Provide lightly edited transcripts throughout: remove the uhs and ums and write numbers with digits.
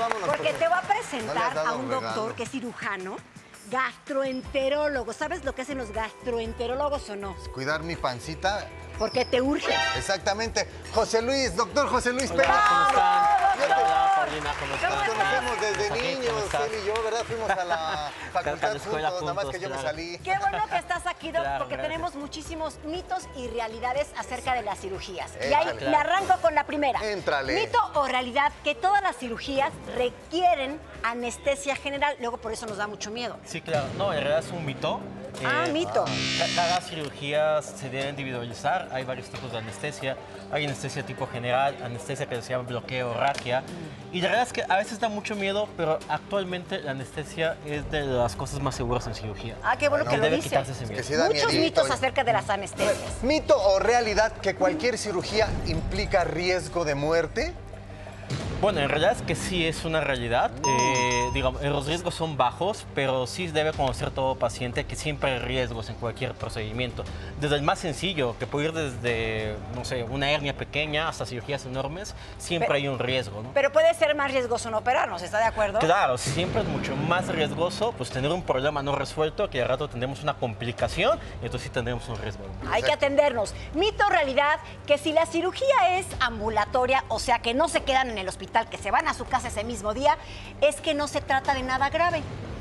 vámonos. Porque te voy a No le presentar has dado a un un doctor regalo. que es cirujano, gastroenterólogo. ¿Sabes lo que hacen los gastroenterólogos o no? Cuidar mi pancita. Porque te urge. Exactamente. José Luis, doctor José Luis Hola, Pérez. ¿cómo están? Fíjate. Hola, Paulina, ¿cómo están? Nos conocemos desde Aquí, niños, ¿cómo estás? él y yo, ¿verdad? Fuimos a la facultad la escuela juntos, nada más juntos, que yo me claro. salí. Qué bueno que estás aquí, Doc, Claro, porque gracias. tenemos muchísimos mitos y realidades acerca de las cirugías. Y Éntrale. ahí me arranco con la primera. Éntrale. Mito o realidad que todas las cirugías requieren anestesia general. Luego por eso nos da mucho miedo. Sí, claro. No, en realidad es un mito. Mito. Cada cirugía se debe individualizar. Hay varios tipos de anestesia. Hay anestesia tipo general, anestesia que se llama bloqueo, raquia. Y la verdad es que a veces da mucho miedo, pero actualmente la anestesia es de las cosas más seguras en cirugía. Qué bueno que lo Debe dice. quitarse ese miedo. Que sí da Muchos miedito. mitos acerca de las anestesias. ¿Mito o realidad que cualquier cirugía implica riesgo de muerte? Bueno, en realidad es que sí es una realidad. Digamos, los riesgos son bajos, pero sí debe conocer todo paciente que siempre hay riesgos en cualquier procedimiento. Desde el más sencillo, que puede ir desde, no sé, una hernia pequeña hasta cirugías enormes, siempre hay un riesgo, ¿no? Pero puede ser más riesgoso no operarnos, ¿está de acuerdo? Claro, siempre es mucho más riesgoso pues tener un problema no resuelto, que de rato tendremos una complicación y entonces sí tendremos un riesgo. Hay que atendernos. Mito o realidad que si la cirugía es ambulatoria, o sea que no se quedan en el hospital, que se van a su casa ese mismo día, es que no se trata de nada grave.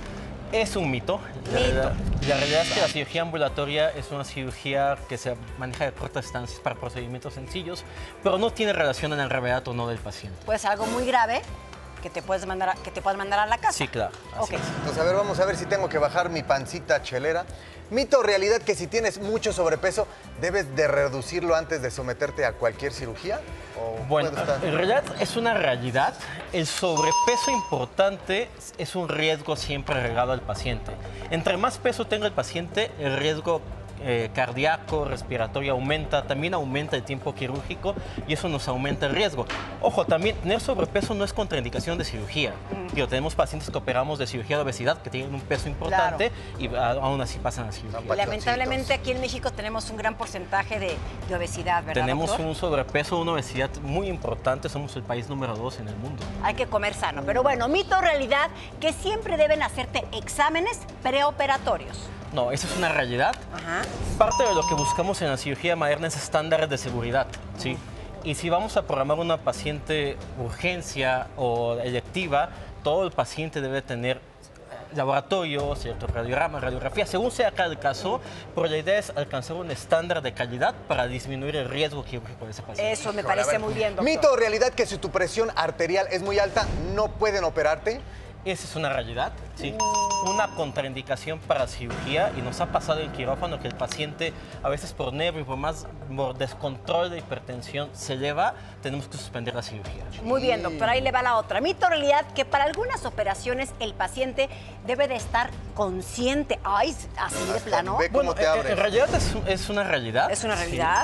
Es un mito. La realidad es que la cirugía ambulatoria es una cirugía que se maneja de cortas distancias para procedimientos sencillos, pero no tiene relación en la gravedad o no del paciente. Puede ser algo muy grave que te puedes mandar a la casa. Sí, claro. Ok. Así es. Entonces, a ver, vamos a ver si tengo que bajar mi pancita chelera. ¿Mito o realidad que si tienes mucho sobrepeso, debes de reducirlo antes de someterte a cualquier cirugía? ¿O Bueno, puede estar? en realidad es una realidad. El sobrepeso importante es un riesgo siempre agregado al paciente. Entre más peso tenga el paciente, el riesgo cardíaco, respiratorio aumenta, también aumenta el tiempo quirúrgico y eso nos aumenta el riesgo. Ojo, también tener sobrepeso no es contraindicación de cirugía. Digo, tenemos pacientes que operamos de cirugía de obesidad que tienen un peso importante y aún así pasan a cirugía. Son Lamentablemente aquí en México tenemos un gran porcentaje de obesidad, ¿verdad, Tenemos doctor? un sobrepeso, una obesidad muy importante, somos el país número 2 en el mundo. Hay que comer sano. Pero bueno, mito o realidad que siempre deben hacerte exámenes preoperatorios. No, eso es una realidad. Ajá. Parte de lo que buscamos en la cirugía moderna es estándares de seguridad, ¿sí? Y si vamos a programar una paciente urgencia o electiva, todo el paciente debe tener laboratorio, cierto radiograma, radiografía, según sea cada caso, pero la idea es alcanzar un estándar de calidad para disminuir el riesgo quirúrgico de ese paciente. Eso me Híjole, a parece ver, muy bien, doctor. ¿Mito o realidad que si tu presión arterial es muy alta, no pueden operarte? Esa es una realidad, sí. Una contraindicación para cirugía y nos ha pasado en quirófano que el paciente a veces por nervio, por descontrol de hipertensión se eleva, tenemos que suspender la cirugía. Muy bien, doctor, ahí le va la otra. Mito o realidad que para algunas operaciones el paciente debe de estar consciente. Ay, así de Hasta plano. ve cómo te abres. En realidad es una realidad. ¿Es una sí. realidad?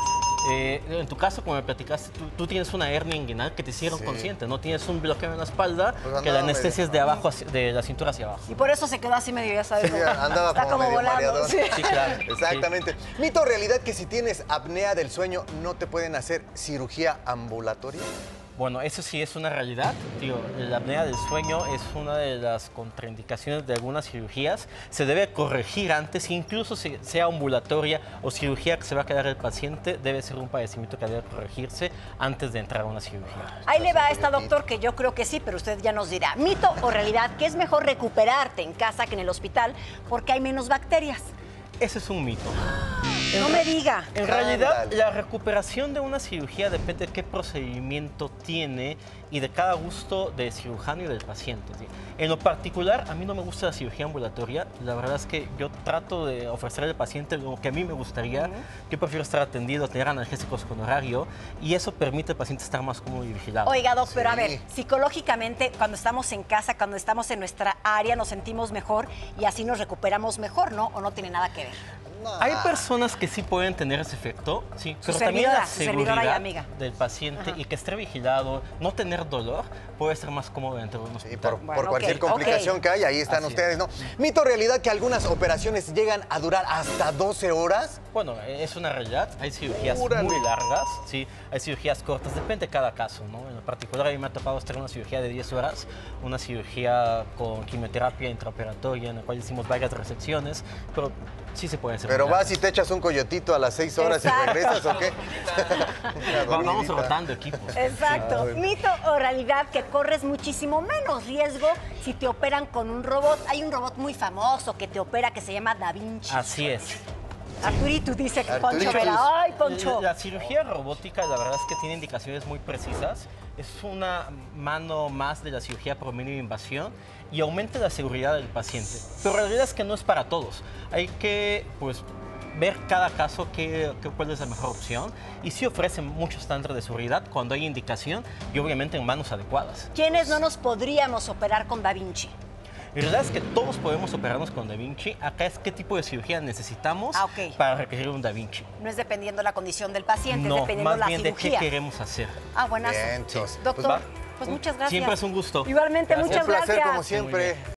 En tu caso, como me platicaste, tú tienes una hernia inguinal que te hicieron consciente, no tienes un bloqueo en la espalda, Pues que la andaba anestesia medio- es de abajo, de la cintura hacia abajo. Y por eso se quedó así medio, ya sabes. Sí, andaba está como medio volando. mareadón. Sí. Sí, claro. Exactamente. ¿Mito o realidad que si tienes apnea del sueño, no te pueden hacer cirugía ambulatoria? Bueno, eso sí es una realidad. Digo, la apnea del sueño es una de las contraindicaciones de algunas cirugías. Se debe corregir antes, incluso si sea ambulatoria o cirugía que se va a quedar el paciente, debe ser un padecimiento que debe corregirse antes de entrar a una cirugía. Ahí le va a esta, doctor, que yo creo que sí, pero usted ya nos dirá. Mito o realidad que es mejor recuperarte en casa que en el hospital porque hay menos bacterias. Ese es un mito. No me diga. En realidad, Ándale. la recuperación de una cirugía depende de qué procedimiento tiene y de cada gusto del cirujano y del paciente, ¿sí? En lo particular, a mí no me gusta la cirugía ambulatoria. La verdad es que yo trato de ofrecer al paciente lo que a mí me gustaría. Yo prefiero estar atendido, tener analgésicos con horario y eso permite al paciente estar más cómodo y vigilado. Oiga, doc, pero a Sí. ver, psicológicamente, cuando estamos en casa, cuando estamos en nuestra área, nos sentimos mejor y así nos recuperamos mejor, ¿no? ¿O no tiene nada que ver? Hay personas que sí pueden tener ese efecto, sí, pero también servidora, la su servidora y seguridad amiga. del paciente y que esté vigilado, no tener dolor, puede ser más cómodo dentro de un Sí, hospital. por Bueno, cualquier ok, complicación ok. que haya, ahí están Así ustedes, ¿no? Mito o realidad que algunas operaciones llegan a durar hasta 12 horas. Bueno, es una realidad. Hay cirugías Órale. muy largas, sí. Hay cirugías cortas, depende de cada caso, ¿no? En lo particular, a mí me ha tocado estar en una cirugía de 10 horas, una cirugía con quimioterapia intraoperatoria, en la cual hicimos varias resecciones, pero sí se puede hacer. Pero muy vas largas. y te echas un coyotito a las 6 horas Exacto. y regresas, ¿o qué? Una Vamos dormidita. rotando equipos. Exacto. Sí. Mito o realidad que corres muchísimo menos riesgo si te operan con un robot. Hay un robot muy famoso que te opera que se llama Da Vinci. Así es. Arturitus dice que Poncho Arturitus. Vera. ¡Ay, Poncho! La cirugía robótica, la verdad es que tiene indicaciones muy precisas. Es una mano más de la cirugía por mínima invasión y aumenta la seguridad del paciente. Pero la realidad es que no es para todos. Hay que, pues, ver cada caso cuál es la mejor opción. Y sí ofrecen muchos estándares de seguridad cuando hay indicación y obviamente en manos adecuadas. ¿Quiénes no nos podríamos operar con Da Vinci? La realidad es que todos podemos operarnos con Da Vinci. Acá es qué tipo de cirugía necesitamos para requerir un Da Vinci. No es dependiendo la condición del paciente, es No, dependiendo más la bien de qué cirugía. queremos hacer. Ah, buenazo. Vientos. Doctor, Pues va. pues muchas gracias. Siempre es un gusto. Igualmente, Gracias. muchas Un placer, gracias. como siempre.